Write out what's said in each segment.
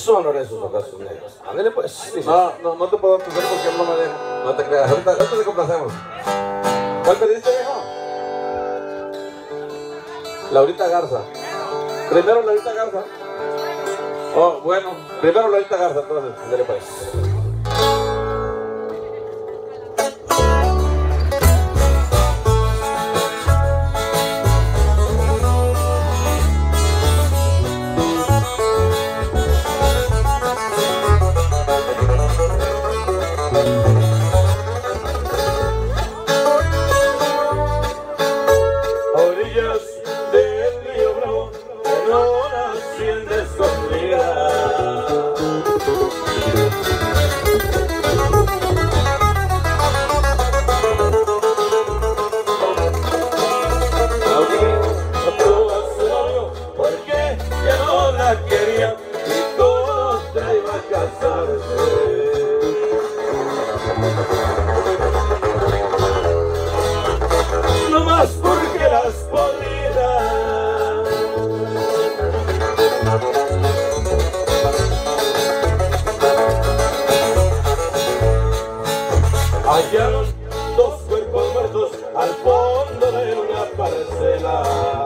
sonores esos ojos negros. Ándale pues. No te puedo entender porque no me deja. No te creas, ahorita te complacemos. ¿Cuál pediste, viejo? Laurita Garza. Primero Laurita Garza. Oh, bueno, primero Laurita Garza, entonces, ándale pues. No más porque las podía. Hallaron dos cuerpos muertos al fondo de una parcela.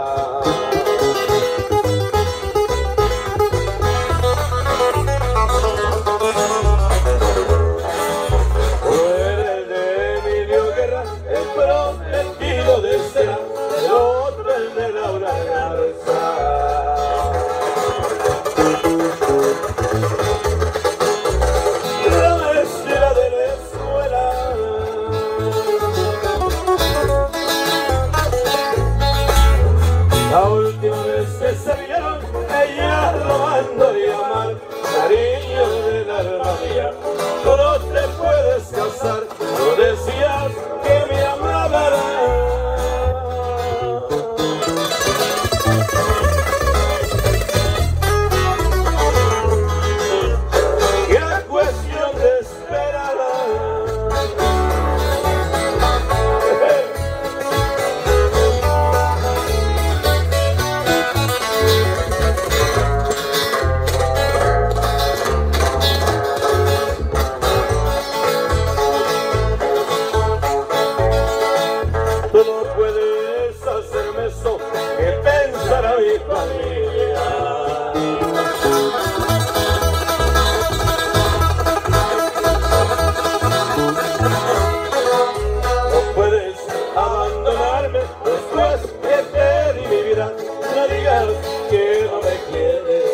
La última vez que se vieron, ella robando y amar, cariño del alma mía, tú no te puedes casar, no decías que me amabas. Era cuestión de esperar. Tú no puedes hacerme eso, que pensará mi familia. No puedes abandonarme después que te di mi vida. No digas que no me quieres.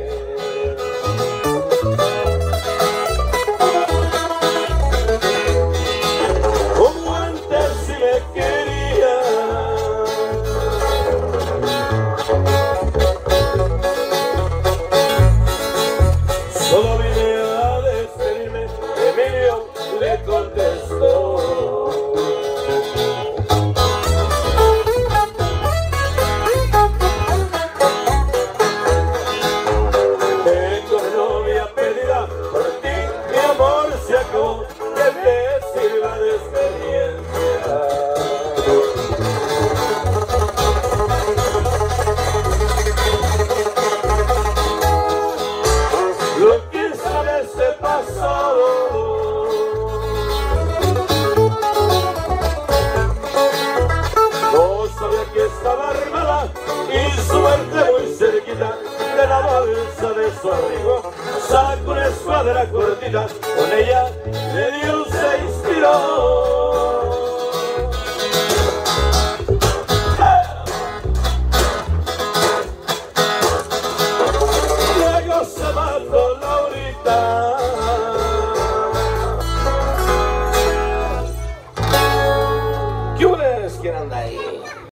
Como antes si me querías. Solo vine a despedirme, Emilio le contestó. Tengo novia perdida, por ti mi amor se acabó, que te sirva de experiencia. Lo que sabes se pasó. No sabía que estaba armada y suerte muy cerquita de la bolsa de su abrigo. Sacó una escuadra cortita, con ella le dio 6 tiros.